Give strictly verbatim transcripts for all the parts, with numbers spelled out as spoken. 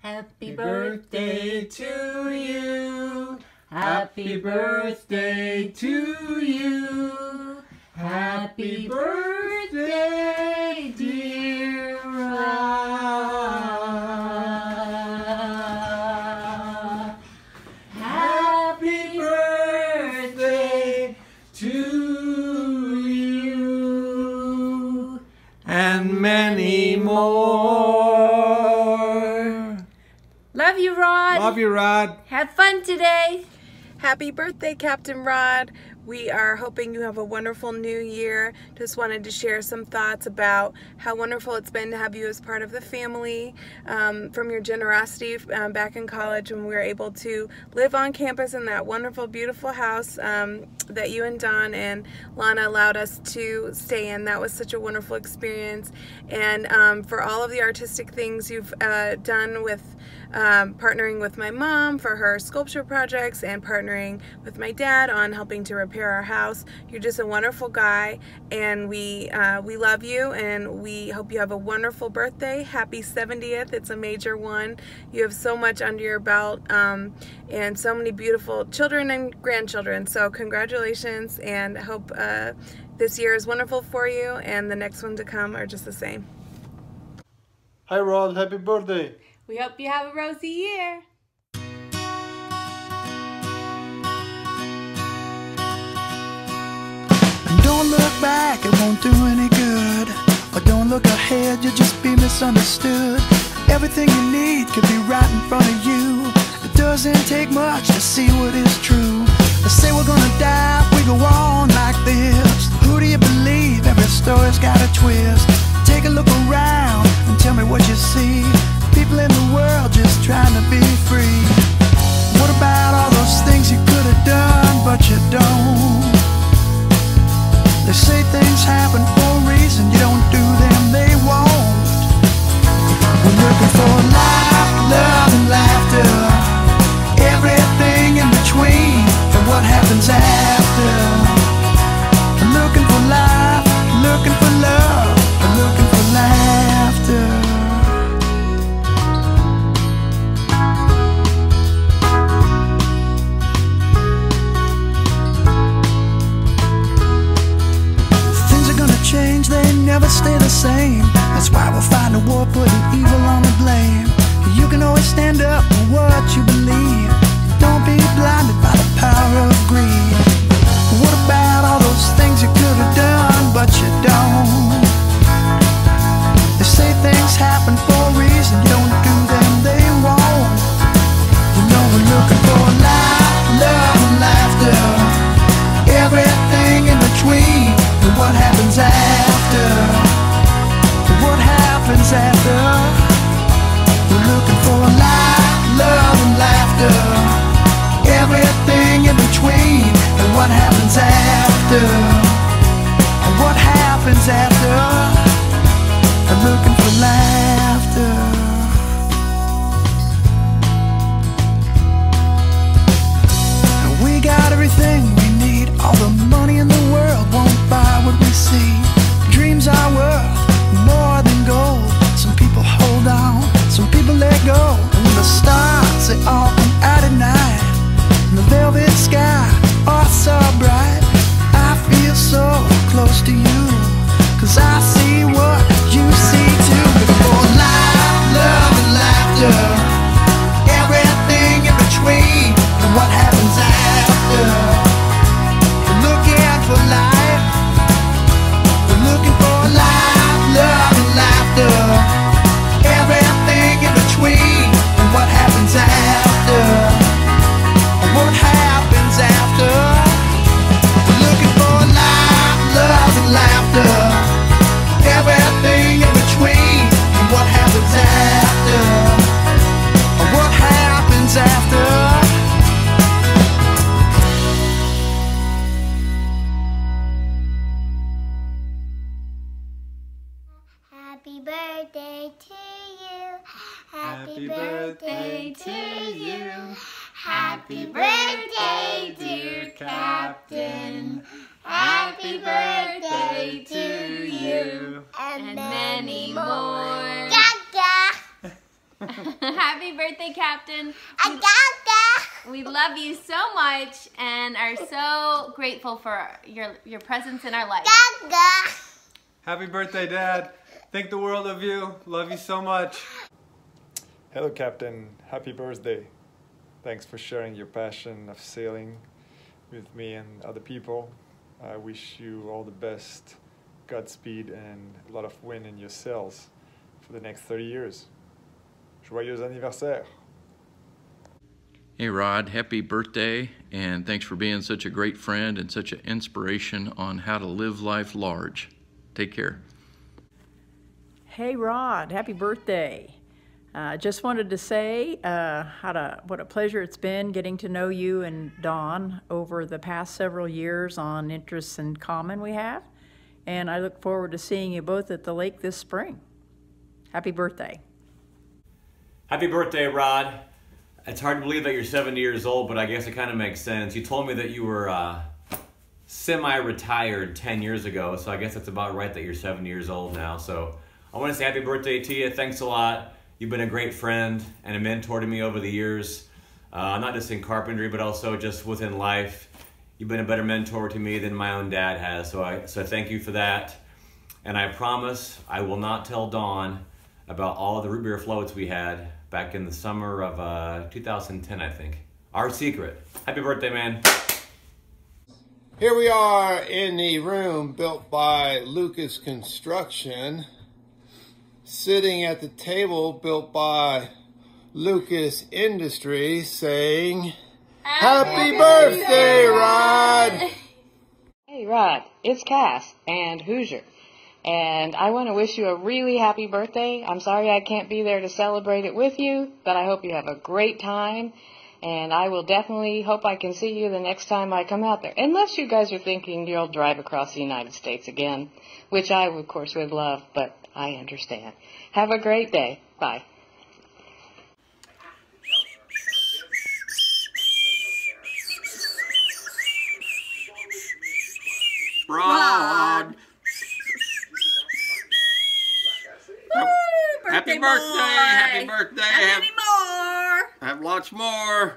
Happy birthday to you. Happy birthday to you. Happy birthday, dear Rod. Happy birthday to you. And many more. Love you, Rod. Love you, Rod. Have fun today. Happy birthday, Captain Rod. We are hoping you have a wonderful new year. Just wanted to share some thoughts about how wonderful it's been to have you as part of the family, um, from your generosity um, back in college when we were able to live on campus in that wonderful, beautiful house um, that you and Don and Lana allowed us to stay in. That was such a wonderful experience. And um, for all of the artistic things you've uh, done with Um, partnering with my mom for her sculpture projects and partnering with my dad on helping to repair our house. You're just a wonderful guy, and we uh, we love you, and we hope you have a wonderful birthday. Happy seventieth. It's a major one. You have so much under your belt um, and so many beautiful children and grandchildren. So congratulations, and I hope uh, this year is wonderful for you and the next one to come are just the same. Hi Rod, happy birthday. We hope you have a rosy year. Don't look back, it won't do any good. Or don't look ahead, you'll just be misunderstood. Everything you need could be right in front of you. It doesn't take much to see what is true. They say we're gonna die if we go on like this. Who do you believe? Every story's got a twist. Take a look around and tell me what you see. People in the world just trying to be free. What about all those things you could have done, but you don't? They say things happen for a reason. You don't do them, they won't. We're looking for life, love, and laughter. Everything in between, and what happens after. I'm looking for life, looking for love, I'm looking for laughter. Change, they never stay the same. That's why we'll find a war, putting evil on the blame. You can always stand up for what you believe. Don't be blinded by the power of greed. What about all those things you could have done, but you don't? They say things happen for a reason. You don't do them, they won't. You know we're looking for life, love, and laughter. Everything in between. And what happens after? What happens after? We're looking for life, love, and laughter. Everything in between. And what happens after? And what happens after? I'm looking for laughter. And we got everything we need. All the money in the world won't buy what we see. Dreams are worth more than gold. Some people hold on, some people let go. And when the stars, they all come out at night, and the velvet sky, oh so bright, I feel so close to you, cause I see what you see too. Before life, love, and laughter. Everything in between, and what happens after. For life, we're looking for life, love, and laughter. Everything in between, and what happens after? What happens after? We're looking for life, love, and laughter. Everything in between, and what happens after? What happens after? Happy birthday to you. Happy birthday to you. Happy birthday, dear Captain. Happy birthday to you. And many more. Gaga. Happy birthday, Captain. Agaga. We love you so much and are so grateful for your, your presence in our life. Gaga. Happy birthday, Dad. Think the world of you. Love you so much. Hello, Captain. Happy birthday. Thanks for sharing your passion of sailing with me and other people. I wish you all the best, Godspeed, and a lot of wind in your sails for the next thirty years. Joyeux anniversaire. Hey Rod, happy birthday, and thanks for being such a great friend and such an inspiration on how to live life large. Take care. Hey Rod, happy birthday. Uh, just wanted to say uh, how to, what a pleasure it's been getting to know you and Dawn over the past several years on interests in common we have. And I look forward to seeing you both at the lake this spring. Happy birthday. Happy birthday, Rod. It's hard to believe that you're seventy years old, but I guess it kind of makes sense. You told me that you were uh, semi-retired ten years ago, so I guess it's about right that you're seventy years old now. So I want to say happy birthday to you. Thanks a lot. You've been a great friend and a mentor to me over the years, uh, not just in carpentry, but also just within life. You've been a better mentor to me than my own dad has, so I so thank you for that. And I promise I will not tell Dawn about all of the root beer floats we had back in the summer of uh, two thousand ten, I think. Our secret. Happy birthday, man. Here we are in the room built by Lucas Construction, sitting at the table built by Lucas Industries, saying, Happy birthday, Rod! Hey, Rod, it's Cass and Hoosier, and I want to wish you a really happy birthday. I'm sorry I can't be there to celebrate it with you, but I hope you have a great time, and I will definitely hope I can see you the next time I come out there, unless you guys are thinking you'll drive across the United States again, which I, of course, would love, but I understand. Have a great day. Bye. Rod. Happy Happy birthday, happy birthday. Have many more. Have lots more.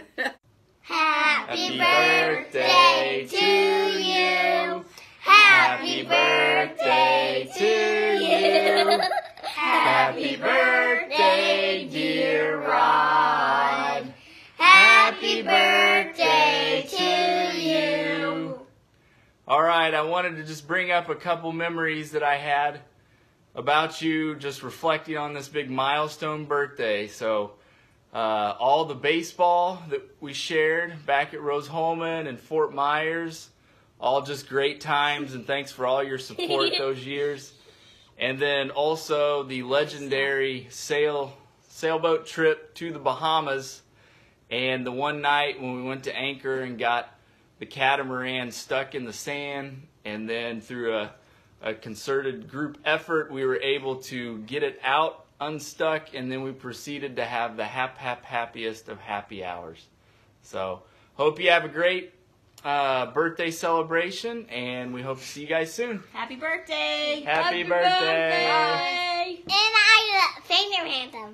Happy birthday to you. Happy birthday to you. Happy birthday, dear Rod. Happy birthday to you. All right, I wanted to just bring up a couple memories that I had about you, just reflecting on this big milestone birthday. So uh, all the baseball that we shared back at Rose-Hulman and Fort Myers, all just great times, and thanks for all your support those years. And then also the legendary sail sailboat trip to the Bahamas, and the one night when we went to anchor and got the catamaran stuck in the sand, and then through a, a concerted group effort we were able to get it out unstuck, and then we proceeded to have the hap hap happiest of happy hours. So hope you have a great uh, birthday celebration, and we hope to see you guys soon. Happy birthday. Happy birthday. birthday. And I uh, finger anthem.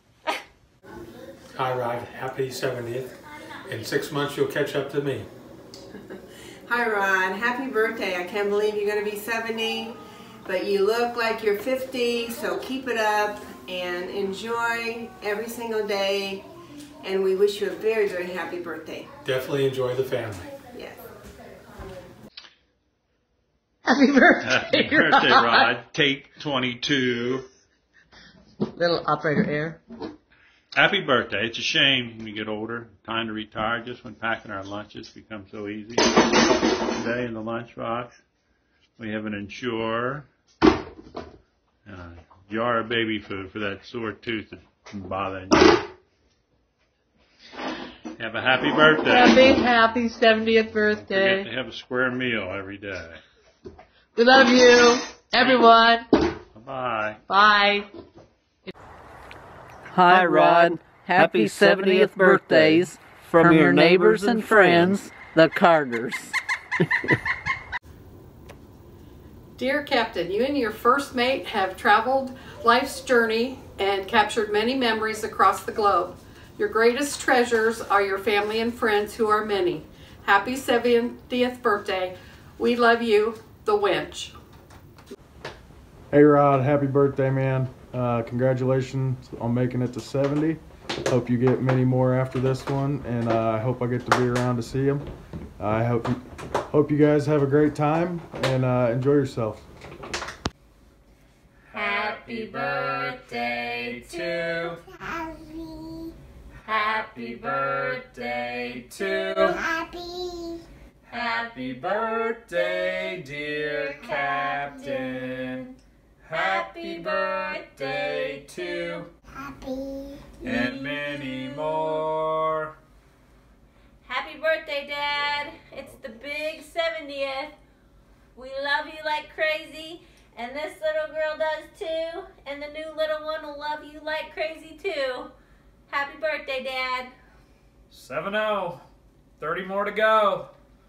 Hi, Rod. Happy seventieth. In six months, you'll catch up to me. Hi, Rod. Happy birthday. I can't believe you're going to be seventy, but you look like you're fifty, so keep it up and enjoy every single day, and we wish you a very, very happy birthday. Definitely enjoy the family. Yes. Happy birthday, Happy birthday, Rod. Take twenty-two. Little operator air. Happy birthday. It's a shame when you get older, time to retire. Just when packing our lunches becomes so easy. Today in the lunchbox, we have an Ensure, uh, jar of baby food for that sore tooth that's bothering you. Have a happy birthday. Happy, happy seventieth birthday. Forget to have a square meal every day. We love you, everyone. Bye. Bye. Hi, Rod. Happy seventieth birthdays from your neighbors and friends, the Carters. Dear Captain, you and your first mate have traveled life's journey and captured many memories across the globe. Your greatest treasures are your family and friends, who are many. Happy seventieth birthday. We love you, the Winch. Hey Rod, happy birthday, man. Uh, congratulations on making it to seventy. Hope you get many more after this one, and uh, I hope I get to be around to see them. I hope you, hope you guys have a great time and uh, enjoy yourself. Happy birthday to Happy. Happy birthday to Happy. Happy birthday, dear Captain. Happy birthday to Happy. And many more. Happy birthday, Dad. It's the big seventieth. We love you like crazy, and this little girl does too, and the new little one will love you like crazy too. Happy birthday, Dad. seven oh. thirty more to go.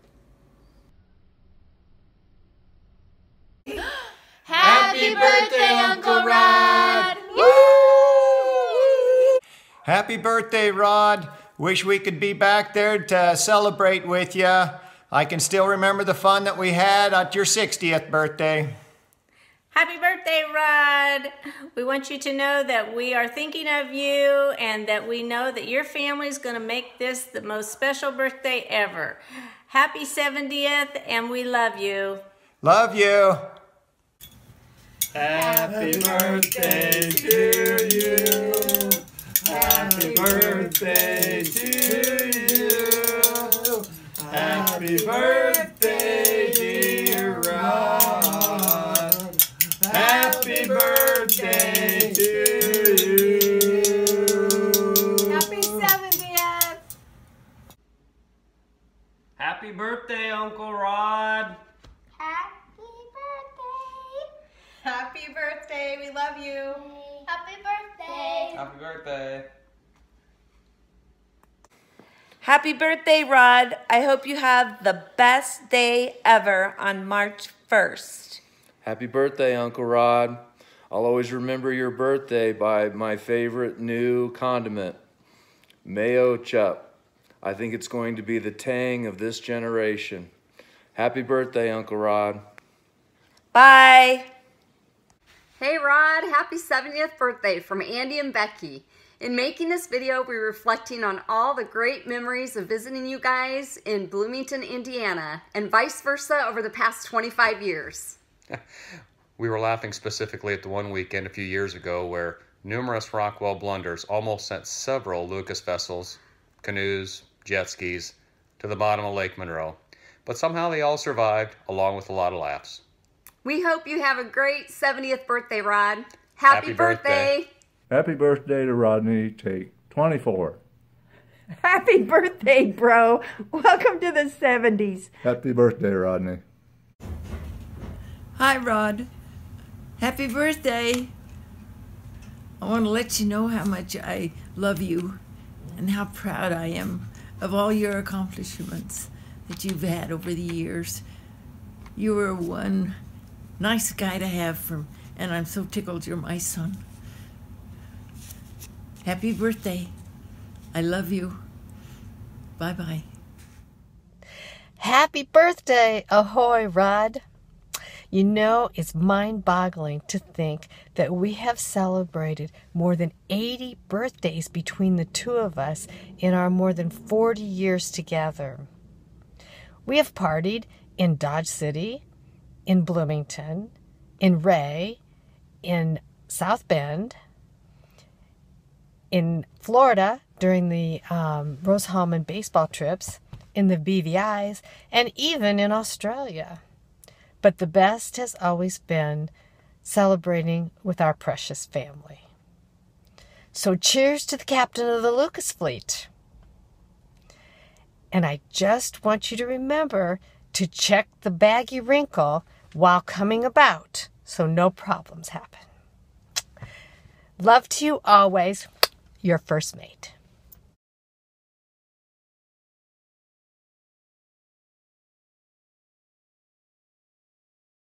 Happy birthday, Uncle Rod! Happy birthday, Rod. Wish we could be back there to celebrate with you. I can still remember the fun that we had at your sixtieth birthday. Happy birthday, Rod. We want you to know that we are thinking of you and that we know that your family is going to make this the most special birthday ever. Happy seventieth, and we love you. Love you. Happy birthday to you. Happy birthday to you. Happy birthday, dear Rod. Happy birthday to you. Happy seventieth. Happy birthday, Uncle Rod. Happy birthday. We love you. Happy birthday. Happy birthday. Happy birthday, Rod. I hope you have the best day ever on March first. Happy birthday, Uncle Rod. I'll always remember your birthday by my favorite new condiment, mayo chup. I think it's going to be the tang of this generation. Happy birthday, Uncle Rod. Bye. Hey Rod, happy seventieth birthday from Andy and Becky. In making this video, we're reflecting on all the great memories of visiting you guys in Bloomington, Indiana, and vice versa over the past twenty-five years. We were laughing specifically at the one weekend a few years ago where numerous Rockwell blunders almost sent several Lucas vessels, canoes, jet skis, to the bottom of Lake Monroe. But somehow they all survived, along with a lot of laughs. We hope you have a great seventieth birthday, Rod. Happy, Happy birthday. birthday. Happy birthday to Rodney, take twenty-four. Happy birthday, bro. Welcome to the seventies. Happy birthday, Rodney. Hi, Rod. Happy birthday. I want to let you know how much I love you and how proud I am of all your accomplishments that you've had over the years. You were one nice guy to have from, and I'm so tickled you're my son. Happy birthday. I love you. Bye-bye. Happy birthday, ahoy, Rod. You know, it's mind-boggling to think that we have celebrated more than eighty birthdays between the two of us in our more than forty years together. We have partied in Dodge City, in Bloomington, in Ray, in South Bend, in Florida during the um, Rose Hallman baseball trips, in the B V Is, and even in Australia. But the best has always been celebrating with our precious family. So cheers to the captain of the Lucas fleet. And I just want you to remember to check the baggy wrinkle while coming about so no problems happen. Love to you always, your first mate.